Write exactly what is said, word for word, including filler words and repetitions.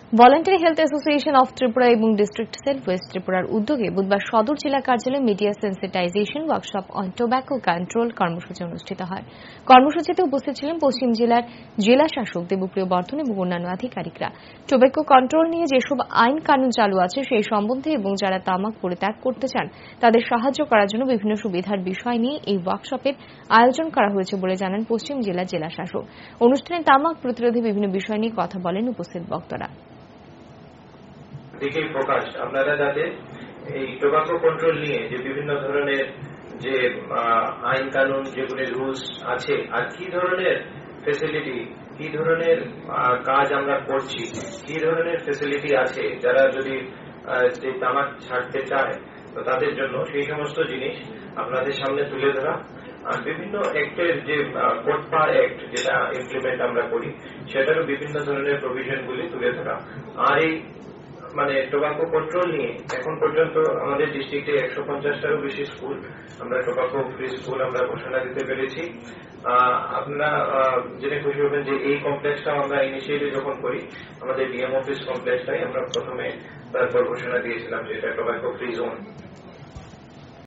Voluntary health association of Tripura এবং district sell West ত্রিপুরার উদ্যোগে বুধবার সদর জেলা কার্যালয়ে media sensitisation workshop on tobacco control কর্মসূচি অনুষ্ঠিত হয়। কর্মসূচিতে উপস্থিত ছিলেন পশ্চিম জেলার জেলা শাসক দেবপ্রিয় বর্ধন এবং অন্যান্য আধিকারিকরা। টোব্যাকো কন্ট্রোল নিয়ে যেসব আইন কানুন চালু আছে সেই সম্বন্ধে এবং যারা তামাক পরিত্যাগ করতে চান তাদের সাহায্য করার জন্য বিভিন্ন সুবিধার বিষয় নিয়ে এই ওয়ার্কশপের আয়োজন করা হয়েছে বলে জানান পশ্চিম জেলার জেলা শাসক। অনুষ্ঠানে তামাক প্রতিরোধী বিভিন্ন বিষয় নিয়ে কথা বলেন উপস্থিত বক্তারা। দিকে প্রকাশ আপনারা যাতে এই টোবাকো কন্ট্রোল নিয়ে যে বিভিন্ন ধরনের যে আইন কানুন যেগুলি রুলস আছে আর কি ধরনের ফেসিলিটি কি ধরনের কাজ আমরা করছি কি ধরনের ফেসিলিটি আছে যারা যদি তামাক ছাড়তে চায় তো তাদের জন্য সেই সমস্ত জিনিস আপনাদের সামনে তুলে ধরা আর বিভিন্ন অ্যাক্টের যে কোটপা অ্যাক্ট যেটা ইমপ্লিমেন্ট আমরা করি সেটারও বিভিন্ন ধরনের প্রভিশনগুলি তুলে ধরা। আর এই মানে টোবাকো কন্ট্রোল নিয়ে এখন পর্যন্ত আমাদের ডিস্ট্রিক্টে একশো পঞ্চাশটারও বেশি স্কুল আমরা টোবাকো ফ্রি স্কুল আমরা ঘোষণা দিতে পেরেছি। আপনারা জেনে খুশি হবেন যে এই কমপ্লেক্সটা আমরা ইনিশিয়ালি যখন করি আমাদের ডিএম অফিস কমপ্লেক্সটাই আমরা প্রথমে তারপর ঘোষণা দিয়েছিলাম যে এটা টোবাকো ফ্রি জোন।